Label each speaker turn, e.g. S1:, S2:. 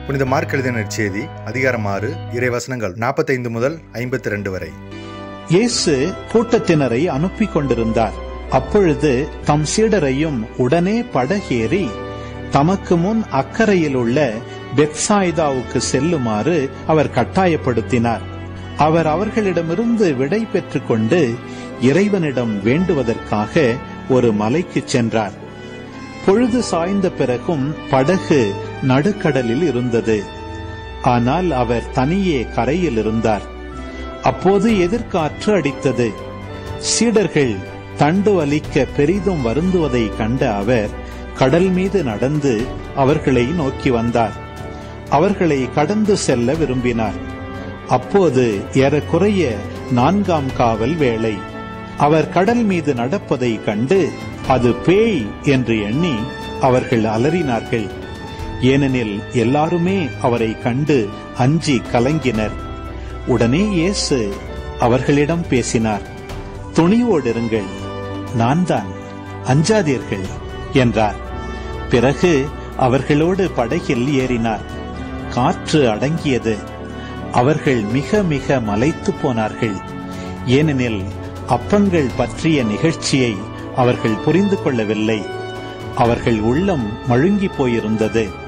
S1: புனித மார்க் எழுதின நற்செய்தி அதிகாரம் 6 இறைவசனங்கள் 45 முதல் 52 வரை.
S2: இயேசு கூட்டத்தினரை அனுப்பி கொண்டிருந்தார். அப்பொழுது தம் சீடரையும் உடனே படகேறி தமக்கு முன் அக்கறையில் உள்ள பெத்சாய்தாவுக்கு செல்லுமாறு அவர் கட்டாயப்படுத்தினார். அவர் அவர்களிடமிருந்து விடை பெற்றுக் கொண்டு இறைவனிடம் வேண்டுவதற்காக ஒரு மலைக்கு சென்றார். பொழுது சாய்ந்த பிறகும் படகு நடுக்கடலில் இருந்தது. ஆனால் அவர் தனியே கரையில் இருந்தார். அப்போது எதிர்காற்று அடித்தது. சீடர்கள் தண்டு வலிக்க பெரிதும் வருந்துவதை கண்ட அவர் கடல் மீது நடந்து அவர்களை நோக்கி வந்தார். அவர்களை கடந்து செல்ல விரும்பினார். அப்போது ஏறக்குறைய 4ஆம் காவல் வேளை. அவர் கடல் மீது நடப்பதை கண்டு அது பேய் என்று எண்ணி அவர்கள் அலறினார்கள். ஏனெனில் எல்லாருமே அவரை கண்டு அஞ்சி கலங்கினர். உடனே இயேசு அவர்களிடம் பேசினார். துணிவோடிருங்கள், நான் தான், அஞ்சாதீர்கள் என்றார். பிறகு அவர்களோடு படகில் ஏறினார். காற்று அடங்கியது. அவர்கள் மிக மிக மலைத்து போனார்கள். ஏனெனில் அப்பங்கள் பற்றிய நிகழ்ச்சியை அவர்கள் புரிந்து கொள்ளவில்லை. அவர்கள் உள்ளம் மழுங்கி போயிருந்தது.